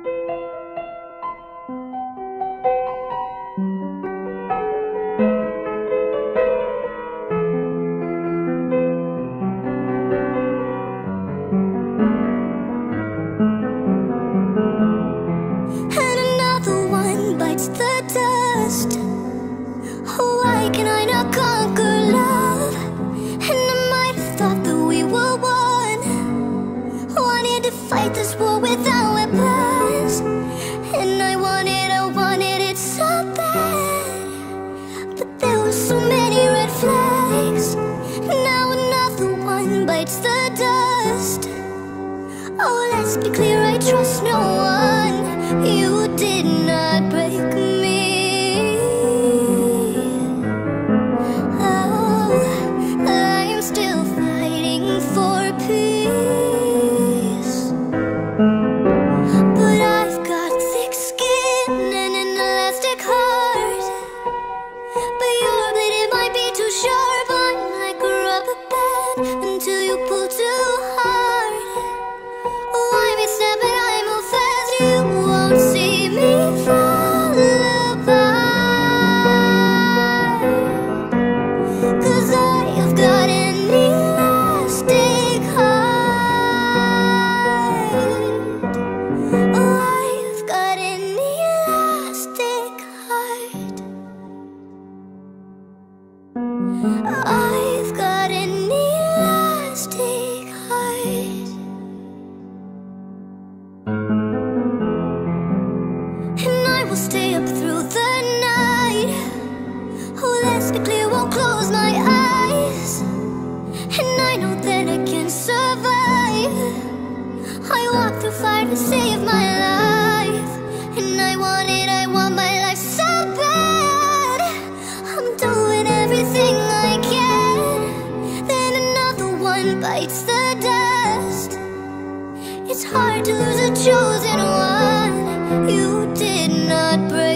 And another one bites the dust. Why can I not conquer love? And I might have thought that we were one. Wanted to fight this war without weapons. And I wanted it so bad. But there were so many red flags. Now another one bites the dust. Oh, let's be clear, I trust no one. You did not break me. Oh, I am still fighting for peace. But I've got thick skin and an elastic heart. But your blade, it might be too sharp. I'm like a rubber band until you pull too hard. Oh, I may snap and I move fast. You won't see me fall apart. 'Cause I've got an elastic heart. Oh, I've got an elastic heart. I've got an elastic heart. And I will stay up through the night. Oh, let's be clear, won't close my eyes. And I know that I can survive. I walk through fire to save my life. And I want my life so bad. I'm doing everything I can. Then another one bites the dust. It's hard to lose a chosen one. You did not break